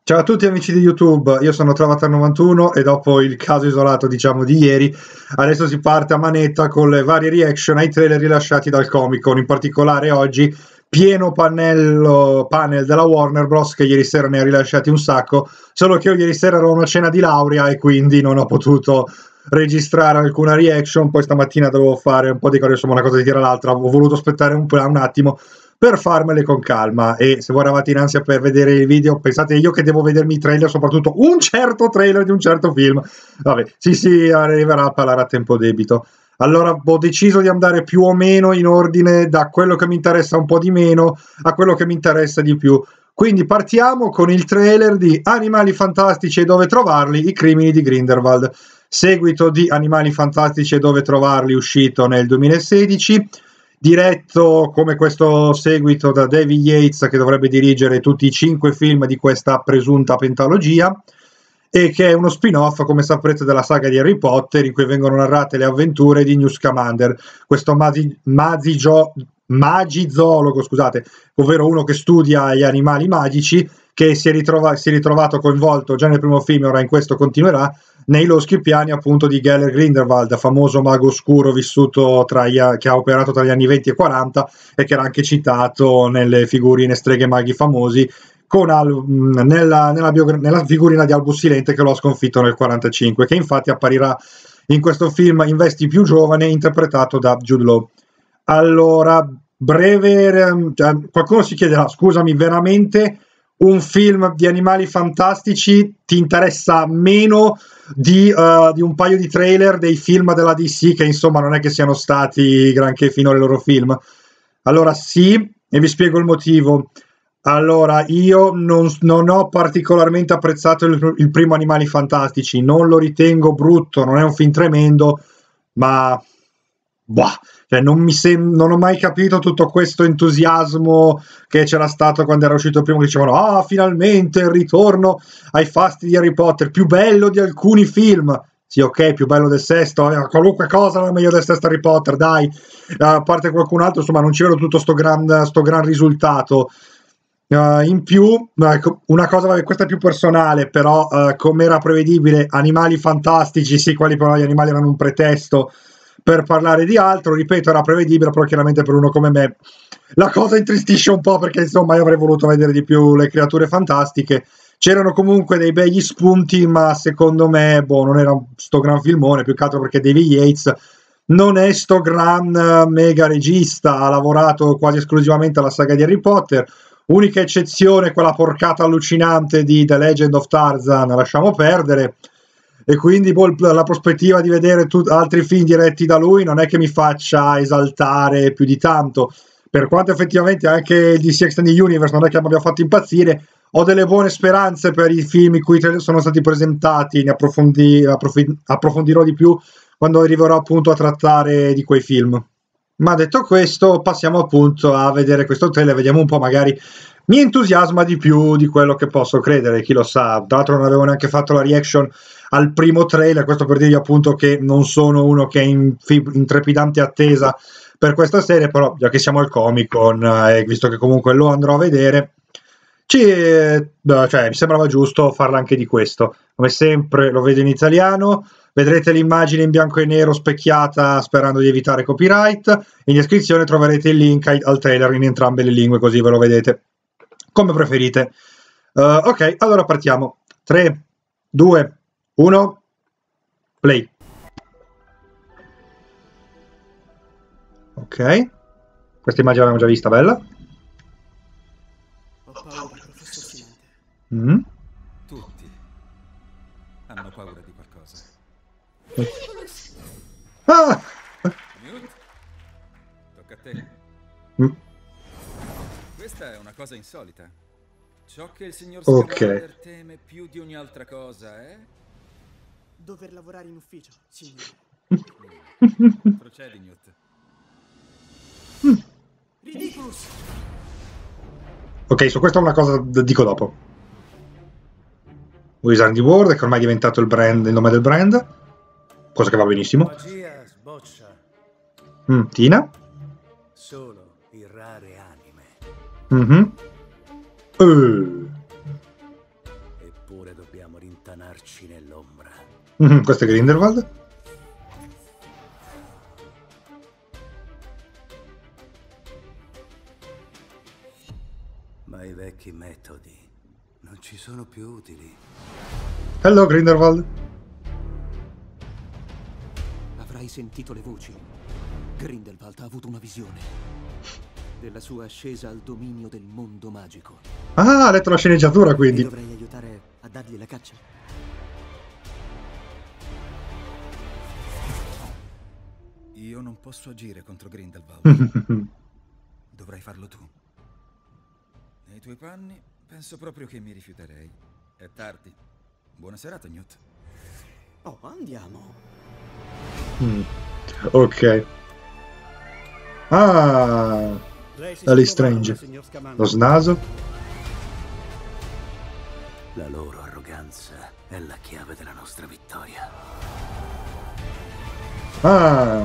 Ciao a tutti amici di YouTube, io sono Travatar91 e dopo il caso isolato diciamo di ieri, adesso si parte a manetta con le varie reaction ai trailer rilasciati dal Comic Con, in particolare oggi pieno panel della Warner Bros. Che ieri sera ne ha rilasciati un sacco, solo che io ieri sera ero a una cena di laurea e quindi non ho potuto registrare alcuna reaction, poi stamattina dovevo fare un po' di cose, insomma una cosa di tira l'altra, ho voluto aspettare un attimo per farmele con calma. E se voi eravate in ansia per vedere il video, pensate io che devo vedermi i trailer, soprattutto un certo trailer di un certo film. Vabbè, sì, arriverà a parlare a tempo debito. Allora ho deciso di andare più o meno in ordine da quello che mi interessa un po' di meno a quello che mi interessa di più. Quindi partiamo con il trailer di Animali Fantastici e dove trovarli, i crimini di Grindelwald, seguito di Animali Fantastici e dove trovarli, uscito nel 2016, diretto come questo seguito da David Yates, che dovrebbe dirigere tutti i 5 film di questa presunta pentalogia, e che è uno spin-off, come saprete, della saga di Harry Potter, in cui vengono narrate le avventure di Newt Scamander, questo magizoologo, scusate, ovvero uno che studia gli animali magici, che si è ritrovato coinvolto già nel primo film, e ora in questo continuerà, nei loschi piani appunto di Gellert Grindelwald, famoso mago oscuro vissuto che ha operato tra gli anni 20 e 40 e che era anche citato nelle figurine streghe maghi famosi, nella figurina di Albus Silente che lo ha sconfitto nel 45, che infatti apparirà in questo film in vesti più giovane, interpretato da Jude Law. Allora, qualcuno si chiederà, scusami, veramente un film di animali fantastici ti interessa meno di un paio di trailer dei film della DC, che insomma non è che siano stati granché fino ai loro film? Allora sì, e vi spiego il motivo. Allora, io non ho particolarmente apprezzato il primo Animali Fantastici, non lo ritengo brutto, non è un film tremendo, ma boh, cioè non ho mai capito tutto questo entusiasmo che c'era stato quando era uscito il primo, che dicevano ah, finalmente il ritorno ai fasti di Harry Potter, più bello di alcuni film. Sì, ok, più bello del sesto, qualunque cosa era meglio del sesto Harry Potter, dai. A parte qualcun altro, insomma, non ci vedo tutto sto gran risultato. In più, ecco, una cosa, vabbè, questa è più personale, però come era prevedibile, Animali Fantastici, sì, quelli però gli animali erano un pretesto per parlare di altro, ripeto, era prevedibile, però chiaramente per uno come me la cosa intristisce un po', perché insomma io avrei voluto vedere di più le creature fantastiche. C'erano comunque dei begli spunti, ma secondo me, boh, non era sto gran filmone, più che altro perché David Yates non è sto gran mega regista, ha lavorato quasi esclusivamente alla saga di Harry Potter. Unica eccezione, quella porcata allucinante di The Legend of Tarzan, lasciamo perdere. E quindi la prospettiva di vedere altri film diretti da lui non è che mi faccia esaltare più di tanto. Per quanto effettivamente anche il DC Extended Universe non è che mi abbia fatto impazzire, ho delle buone speranze per i film in cui sono stati presentati, ne approfondirò di più quando arriverò appunto a trattare di quei film. Ma detto questo, passiamo appunto a vedere questo trailer, vediamo un po', magari mi entusiasma di più di quello che posso credere, chi lo sa. Tra l'altro non avevo neanche fatto la reaction al primo trailer, questo per dirvi appunto che non sono uno che è in trepidante attesa per questa serie, però già che siamo al Comic Con, visto che comunque lo andrò a vedere, cioè, mi sembrava giusto farla anche di questo. Come sempre lo vedo in italiano, vedrete l'immagine in bianco e nero specchiata sperando di evitare copyright. In descrizione troverete il link al trailer in entrambe le lingue, così ve lo vedete come preferite. Ok, allora partiamo. 3, 2, 1, play. Ok, questa immagine l'abbiamo già vista, bella. Ho paura, professor Silente. Mm. Tutti hanno paura di qualcosa. Ah! Newt, tocca a te. Mm. Questa è una cosa insolita. Ciò che il signor Ok. Scamander teme più di ogni altra cosa è... Dover lavorare in ufficio, signore. Procedi, Newt. Ridiculous! Ok, su questa una cosa dico dopo. Wizard World, che ormai è diventato il nome del brand, cosa che va benissimo. Magia sboccia Tina? solo in rare anime. Mhm. E Oppure dobbiamo rintanarci nell'ombra. Questo è Grindelwald. Ma i vecchi metodi non ci sono più utili. Hello Grindelwald. Avrai sentito le voci. Grindelwald ha avuto una visione della sua ascesa al dominio del mondo magico. Ah, ha letto la sceneggiatura Mi quindi. dovrei aiutare a dargli la caccia? Io non posso agire contro Grindelwald. Dovrai farlo tu. Nei tuoi panni, penso proprio che mi rifiuterei. È tardi. Buona serata, Newt. Oh, andiamo. Ok. Ah, Lei si Alice sottovaluta, Strange. signor Scamander. Lo snaso. La loro arroganza è la chiave della nostra vittoria. Ah.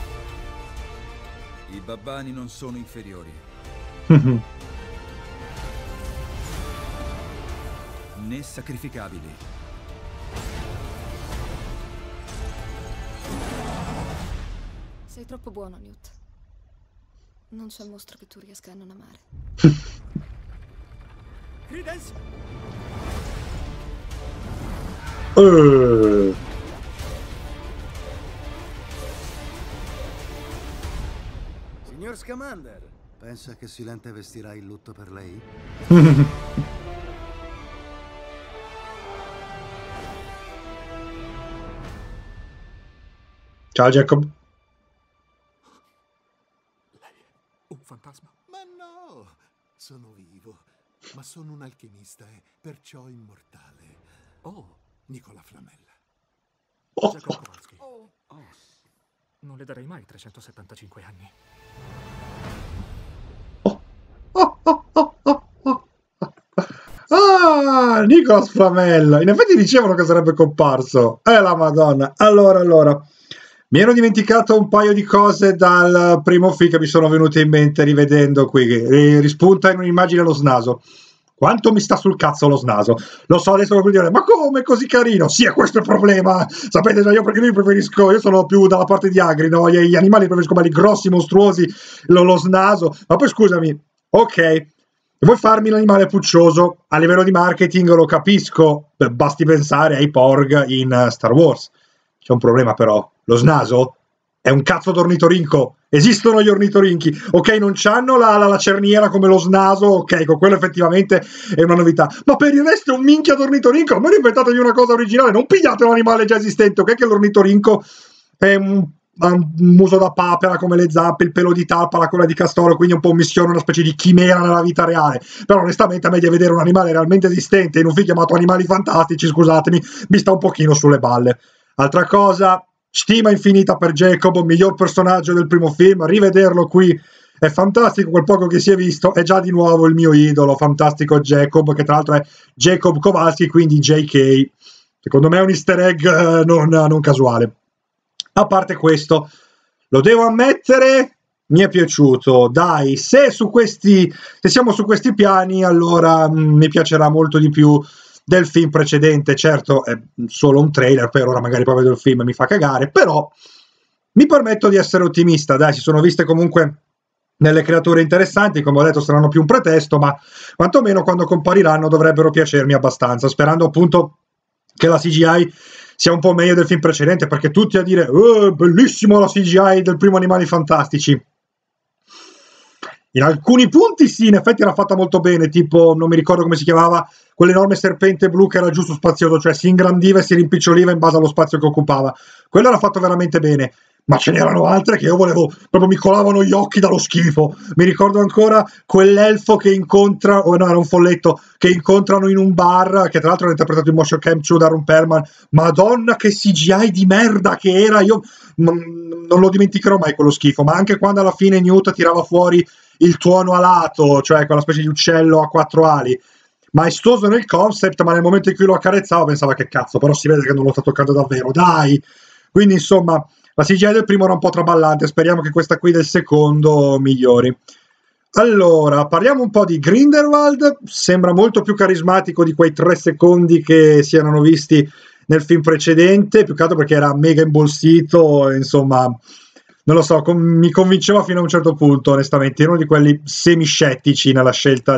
I babbani non sono inferiori, né sacrificabili. Sei troppo buono, Newt. Non c'è mostro che tu riesca a non amare. Credence! Signor Scamander, pensa che Silente vestirà il lutto per lei? Ciao Jacob. Un fantasma? Ma no, sono vivo, ma sono un alchimista e perciò immortale. Oh, Nicola Flamella. Jacob Kowalski. Non le darei mai 375 anni. Ah, Nicolas Flamel. In effetti dicevano che sarebbe comparso. La Madonna. Allora. Mi ero dimenticato un paio di cose dal primo film che mi sono venute in mente rivedendo qui. Rispunta in un'immagine lo snaso. Quanto mi sta sul cazzo lo snaso? Lo so, adesso voglio dire, ma come è così carino? Sì, è questo il problema. Sapete già io perché io sono più dalla parte di Agri, no? Gli animali preferisco quelli grossi, mostruosi, lo snaso. Ma poi scusami, ok, vuoi farmi l'animale puccioso? A livello di marketing lo capisco, basti pensare ai Porg in Star Wars. C'è un problema però, lo snaso è un cazzo d'ornitorinco. Esistono gli ornitorinchi, ok, non c'hanno la cerniera come lo snaso, ok, con quello effettivamente è una novità, ma per il resto è un minchia d'ornitorinco. Non inventatevi una cosa originale, non pigliate un animale già esistente, ok, che l'ornitorinco è ha un muso da papera come le zampe, il pelo di talpa, la coda di castoro, quindi è un po' un mischione, una specie di chimera nella vita reale. Però onestamente a me di vedere un animale realmente esistente in un film chiamato Animali Fantastici, scusatemi, mi sta un pochino sulle balle. Altra cosa, stima infinita per Jacob, miglior personaggio del primo film, rivederlo qui è fantastico, quel poco che si è visto è già di nuovo il mio idolo, fantastico Jacob, che tra l'altro è Jacob Kowalski, quindi JK. Secondo me è un easter egg non casuale. A parte questo, lo devo ammettere, mi è piaciuto. Dai, se siamo su questi piani, allora mi piacerà molto di più del film precedente. Certo è solo un trailer, per ora magari poi vedo il film e mi fa cagare, però mi permetto di essere ottimista. Dai, si sono viste comunque delle creature interessanti, come ho detto saranno più un pretesto, ma quantomeno quando compariranno dovrebbero piacermi abbastanza, sperando appunto che la CGI sia un po' meglio del film precedente, perché tutti a dire bellissimo la CGI del primo Animali Fantastici. In alcuni punti sì, in effetti era fatta molto bene, tipo, non mi ricordo come si chiamava, quell'enorme serpente blu che era giusto spazioso, cioè si ingrandiva e si rimpiccioliva in base allo spazio che occupava. Quello era fatto veramente bene, ma ce n'erano altre che io volevo, proprio mi colavano gli occhi dallo schifo. Mi ricordo ancora quell'elfo che incontra, o no, era un folletto, che incontrano in un bar, che tra l'altro era interpretato in motion capture da Ron Perlman. Madonna che CGI di merda che era, io non lo dimenticherò mai quello schifo, ma anche quando alla fine Newt tirava fuori il tuono alato, cioè quella specie di uccello a quattro ali, maestoso nel concept, ma nel momento in cui lo accarezzavo pensava che cazzo, però si vede che non lo sta toccando davvero, dai. Quindi insomma la CGI del primo era un po' traballante, speriamo che questa qui del secondo migliori. Allora, parliamo un po' di Grindelwald. Sembra molto più carismatico di quei 3 secondi che si erano visti nel film precedente, più che altro perché era mega imbolsito, insomma, non lo so, mi convinceva fino a un certo punto, onestamente. Ero uno di quelli semiscettici nella scelta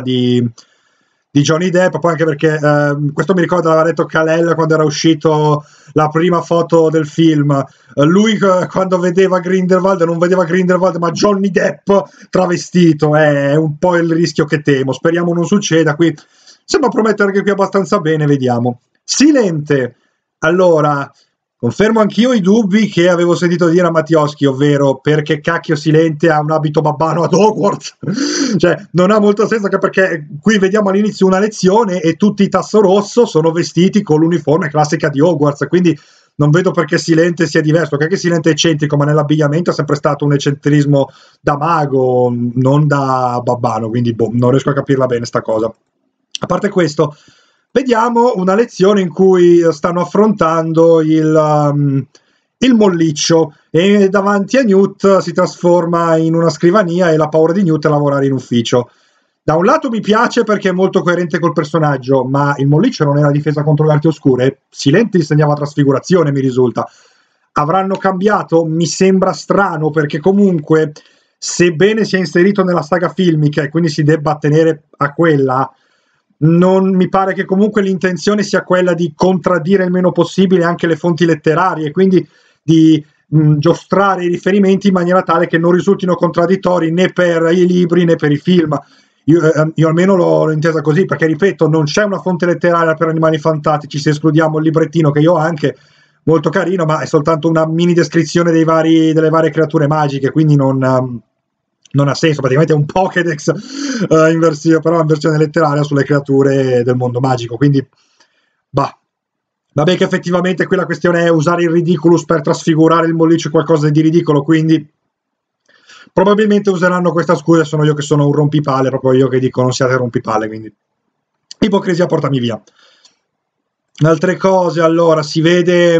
di Johnny Depp, poi anche perché questo mi ricorda, l'aveva detto Kalel quando era uscito la prima foto del film. Lui quando vedeva Grindelwald non vedeva Grindelwald ma Johnny Depp travestito, è un po' il rischio che temo, speriamo non succeda. Qui sembra promettere che qui abbastanza bene, vediamo. Silente, allora confermo anch'io i dubbi che avevo sentito dire a Mattioschi, ovvero perché cacchio Silente ha un abito babbano ad Hogwarts. Cioè non ha molto senso, anche perché qui vediamo all'inizio una lezione e tutti i Tasso Rosso sono vestiti con l'uniforme classica di Hogwarts, quindi non vedo perché Silente sia diverso, perché Silente è eccentrico, ma nell'abbigliamento è sempre stato un eccentrismo da mago, non da babbano, quindi non riesco a capirla bene sta cosa. A parte questo, vediamo una lezione in cui stanno affrontando il molliccio e davanti a Newt si trasforma in una scrivania e la paura di Newt è lavorare in ufficio. Da un lato mi piace perché è molto coerente col personaggio, ma il molliccio non era difesa contro le arti oscure? Silente insegnava trasfigurazione, mi risulta. Avranno cambiato? Mi sembra strano, perché comunque, sebbene sia inserito nella saga filmica e quindi si debba attenere a quella, non mi pare che comunque l'intenzione sia quella di contraddire il meno possibile anche le fonti letterarie, quindi di giostrare i riferimenti in maniera tale che non risultino contraddittori né per i libri né per i film. Io almeno l'ho intesa così, perché ripeto, non c'è una fonte letteraria per Animali Fantastici, se escludiamo il librettino che io ho anche, molto carino, ma è soltanto una mini descrizione delle varie creature magiche, quindi non ha senso. Praticamente è un Pokédex in versione letteraria sulle creature del mondo magico, quindi vabbè, che effettivamente qui la questione è usare il ridiculous per trasfigurare il molliccio qualcosa di ridicolo, quindi probabilmente useranno questa scusa. Sono io che sono un rompipalle, proprio io che dico non siate rompipalle, quindi ipocrisia, portami via. Altre cose, allora si vede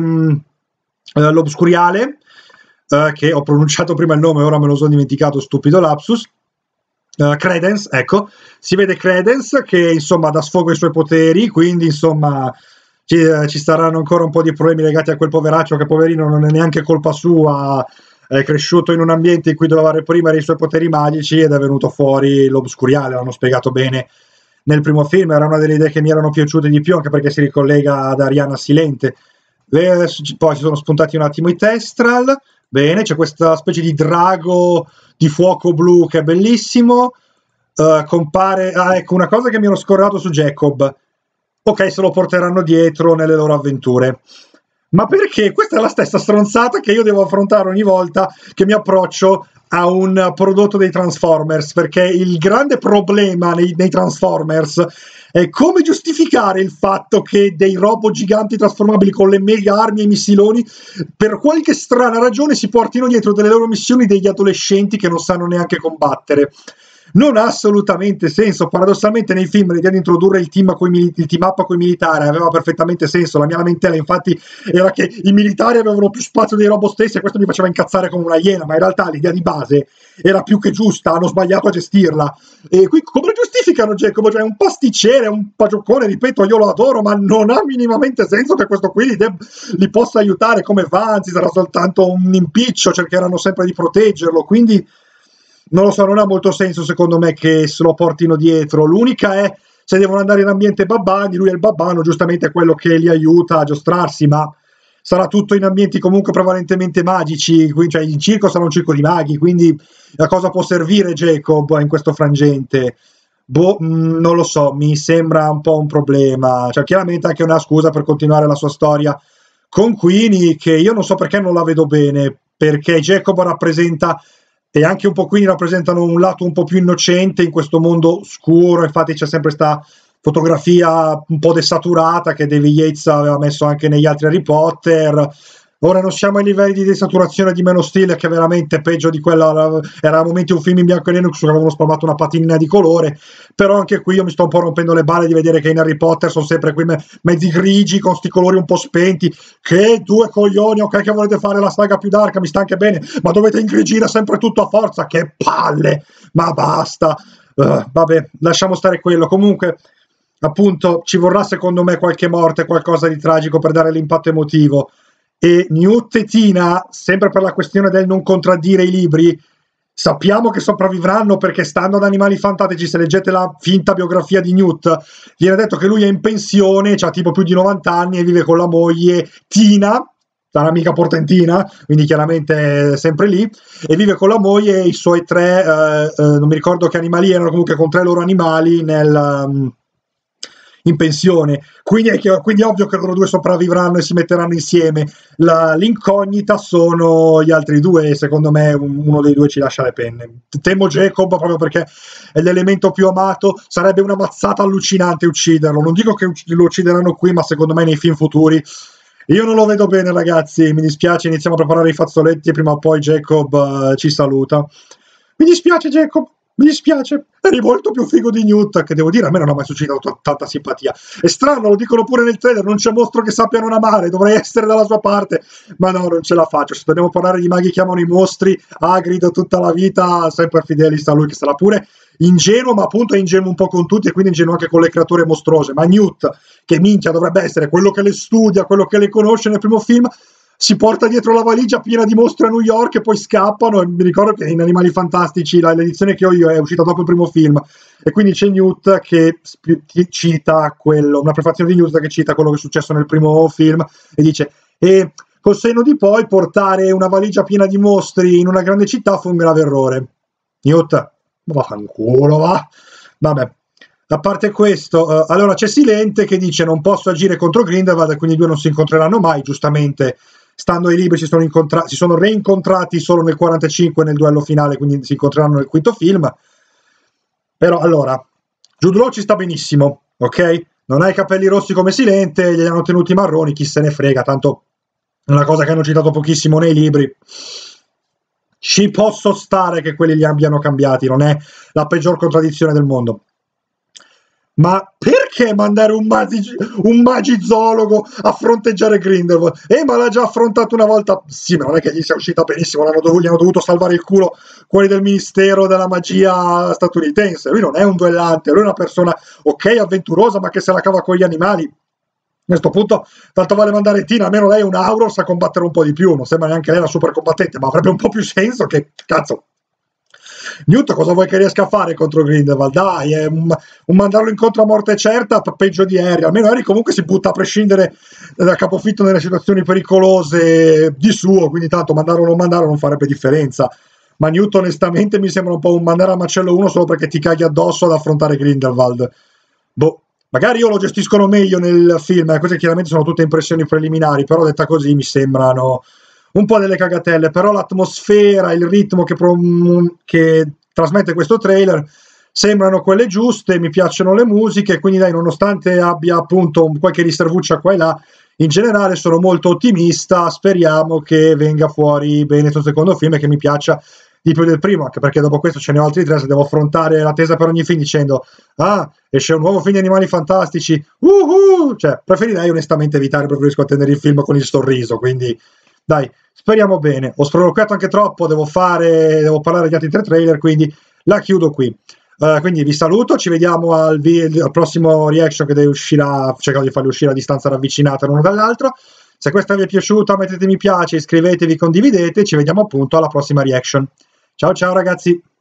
l'Obscuriale, che ho pronunciato prima il nome, ora me lo sono dimenticato, stupido lapsus. Credence, ecco, si vede Credence che insomma dà sfogo ai suoi poteri, quindi insomma ci saranno ancora un po' di problemi legati a quel poveraccio, che poverino non è neanche colpa sua, è cresciuto in un ambiente in cui doveva reprimere i suoi poteri magici ed è venuto fuori l'Obscuriale. L'hanno spiegato bene nel primo film, era una delle idee che mi erano piaciute di più, anche perché si ricollega ad Ariana Silente. Poi ci sono spuntati un attimo i Testral, bene, c'è questa specie di drago di fuoco blu che è bellissimo. Compare, ecco, una cosa che mi ero scordato su Jacob. Ok, se lo porteranno dietro nelle loro avventure. Ma perché? Questa è la stessa stronzata che io devo affrontare ogni volta che mi approccio a un prodotto dei Transformers, perché il grande problema nei Transformers è come giustificare il fatto che dei robot giganti trasformabili con le mega armi e i missiloni, per qualche strana ragione, si portino dietro delle loro missioni degli adolescenti che non sanno neanche combattere. Non ha assolutamente senso. Paradossalmente nei film l'idea di introdurre il team up con i militari aveva perfettamente senso. La mia lamentela infatti era che i militari avevano più spazio dei robot stessi e questo mi faceva incazzare come una iena, ma in realtà l'idea di base era più che giusta, hanno sbagliato a gestirla. E qui come lo giustificano, Jacob? Cioè, è un pasticcere, è un pagioccone, ripeto, io lo adoro, ma non ha minimamente senso che questo qui li possa aiutare come va, anzi sarà soltanto un impiccio, cercheranno sempre di proteggerlo, quindi non lo so, non ha molto senso secondo me che se lo portino dietro. L'unica è se devono andare in ambiente babbani, lui è il babbano, giustamente è quello che li aiuta a giostrarsi, ma sarà tutto in ambienti comunque prevalentemente magici, quindi, cioè il circo sarà un circo di maghi, quindi a cosa può servire Jacob in questo frangente? Non lo so, mi sembra un po' un problema. Cioè chiaramente anche una scusa per continuare la sua storia con Queenie, che io non so perché non la vedo bene, perché Jacob rappresenta, e anche un po' Queenie rappresentano un lato un po' più innocente in questo mondo scuro. Infatti c'è sempre questa fotografia un po' desaturata che David Yates aveva messo anche negli altri Harry Potter. Ora non siamo ai livelli di desaturazione di Man of Steel, che è veramente peggio di quella, era a momenti un film in bianco e nero che avevano spalmato una patina di colore, però anche qui io mi sto un po' rompendo le balle di vedere che in Harry Potter sono sempre qui mezzi grigi, con sti colori un po' spenti, che due coglioni, ok che volete fare la saga più dark, mi sta anche bene, ma dovete ingrigire sempre tutto a forza, che palle, ma basta, vabbè, lasciamo stare quello, comunque... Appunto, ci vorrà secondo me qualche morte, qualcosa di tragico per dare l'impatto emotivo. E Newt e Tina, sempre per la questione del non contraddire i libri, sappiamo che sopravvivranno perché stando ad Animali Fantastici, se leggete la finta biografia di Newt, viene detto che lui è in pensione, ha tipo più di 90 anni e vive con la moglie Tina, sarà mica portentina, quindi chiaramente sempre lì, e vive con la moglie e i suoi tre, non mi ricordo che animali erano, comunque con 3 loro animali in pensione, quindi è ovvio che loro due sopravvivranno e si metteranno insieme. L'incognita sono gli altri due e secondo me uno dei due ci lascia le penne. Temo Jacob proprio perché è l'elemento più amato, sarebbe una mazzata allucinante ucciderlo, non dico che lo uccideranno qui, ma secondo me nei film futuri io non lo vedo bene, ragazzi, mi dispiace, iniziamo a preparare i fazzoletti e prima o poi Jacob ci saluta. Mi dispiace Jacob, mi dispiace, eri molto più figo di Newt, che devo dire a me non ha mai suscitato tanta simpatia. È strano, lo dicono pure nel trailer, non c'è mostro che sappia non amare, dovrei essere dalla sua parte, ma no, non ce la faccio. Se dobbiamo parlare di maghi che amano i mostri, Hagrid tutta la vita, sempre fidelista a lui, che sarà pure ingenuo, ma appunto è ingenuo un po' con tutti e quindi ingenuo anche con le creature mostruose. Ma Newt, che minchia dovrebbe essere quello che le studia, quello che le conosce nel primo film, si porta dietro la valigia piena di mostri a New York e poi scappano. E mi ricordo che in Animali Fantastici l'edizione che ho io è uscita dopo il primo film e quindi c'è Newt che cita quello, una prefazione di Newt che cita quello che è successo nel primo film e dice: e col senno di poi portare una valigia piena di mostri in una grande città fu un grave errore. Newt, vaffanculo, va. Vabbè, a parte questo, allora c'è Silente che dice: non posso agire contro Grindelwald e quindi i due non si incontreranno mai. Giustamente, stando ai libri si sono reincontrati solo nel 45 nel duello finale, quindi si incontreranno nel quinto film. Però allora Jude Law ci sta benissimo, ok? Non ha i capelli rossi come Silente, gli hanno tenuti marroni, chi se ne frega, tanto è una cosa che hanno citato pochissimo nei libri. Ci posso stare che quelli li abbiano cambiati, non è la peggior contraddizione del mondo. Ma perché mandare un magizoologo a fronteggiare Grindelwald? Ma l'ha già affrontato una volta. Sì, ma non è che gli sia uscita benissimo, gli hanno dovuto salvare il culo quelli del Ministero della Magia statunitense. Lui non è un duellante, lui è una persona, ok, avventurosa, ma che se la cava con gli animali. A questo punto, tanto vale mandare Tina, almeno lei è un Auror, sa combattere un po' di più, non sembra neanche lei una super combattente, ma avrebbe un po' più senso che, cazzo, Newt cosa vuoi che riesca a fare contro Grindelwald? Dai, è un mandarlo incontro a morte certa, peggio di Harry. Almeno Harry comunque si butta a prescindere da capofitto nelle situazioni pericolose di suo, quindi tanto mandarlo o non mandarlo non farebbe differenza. Ma Newt onestamente mi sembra un po' un mandare a macello uno solo perché ti caghi addosso ad affrontare Grindelwald. Boh, magari io lo gestiscono meglio nel film, queste chiaramente sono tutte impressioni preliminari, però detta così mi sembrano un po' delle cagatelle, però l'atmosfera, il ritmo che trasmette questo trailer sembrano quelle giuste, mi piacciono le musiche, quindi dai, nonostante abbia appunto qualche riservuccia qua e là, in generale sono molto ottimista, speriamo che venga fuori bene questo secondo film e che mi piaccia di più del primo, anche perché dopo questo ce ne ho altri 3, se devo affrontare l'attesa per ogni film dicendo esce un nuovo film di Animali Fantastici, cioè preferirei onestamente evitare, preferisco attendere il film con il sorriso, quindi dai, speriamo bene. Ho sproloquiato anche troppo, devo parlare degli altri 3 trailer, quindi la chiudo qui. Quindi vi saluto, ci vediamo al prossimo reaction che uscirà, cercherò di farli uscire a distanza ravvicinata l'uno dall'altro. Se questa vi è piaciuta mettete mi piace, iscrivetevi, condividete, ci vediamo appunto alla prossima reaction. Ciao ciao ragazzi!